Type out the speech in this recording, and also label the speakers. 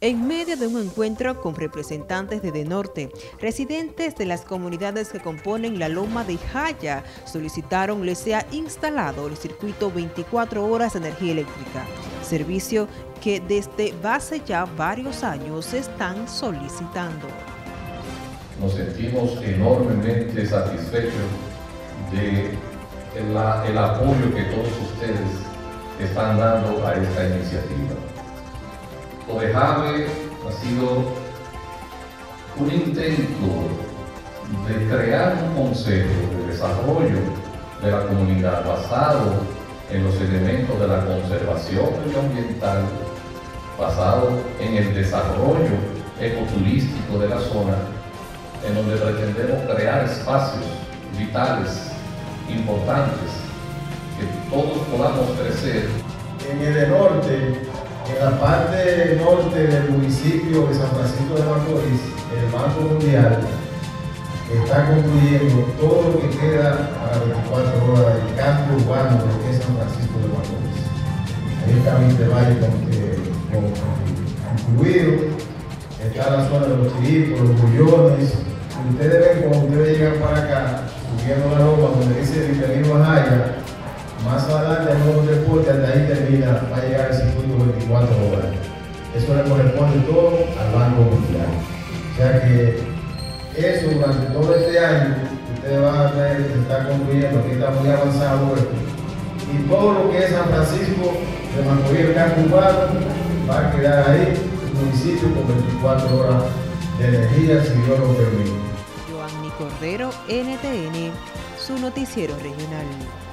Speaker 1: En medio de un encuentro con representantes de Norte, residentes de las comunidades que componen la Loma de Jaya solicitaron les sea instalado el circuito 24 horas de energía eléctrica, servicio que desde hace ya varios años están solicitando.
Speaker 2: Nos sentimos enormemente satisfechos del apoyo que todos ustedes están dando a esta iniciativa. Odejave ha sido un intento de crear un consejo de desarrollo de la comunidad basado en los elementos de la conservación medioambiental, basado en el desarrollo ecoturístico de la zona, en donde pretendemos crear espacios vitales, importantes, que todos podamos crecer.
Speaker 3: En el norte, en la parte norte del municipio de San Francisco de Macorís, el Banco Mundial está construyendo todo lo que queda a las 24 horas del campo urbano de lo que es San Francisco de Macorís. Ahí está Vitevalle incluido, está la zona de los Chiripos, los Bullones. Ustedes ven cuando ustedes llegan para acá, subiendo la loma donde dice Bienvenido a Jaya, más adelante hay un transporte, hasta ahí termina, va a llegar el circuito 24 horas. Eso le corresponde todo al Banco Mundial. O sea que eso durante todo este año, ustedes van a ver que se está construyendo, que está muy avanzado esto. Y todo lo que es San Francisco de Macorís, el campo urbano, va a quedar ahí, un municipio con 24 horas de energía, si Dios lo permite.
Speaker 1: Joanny Cordero, NTN, su noticiero regional.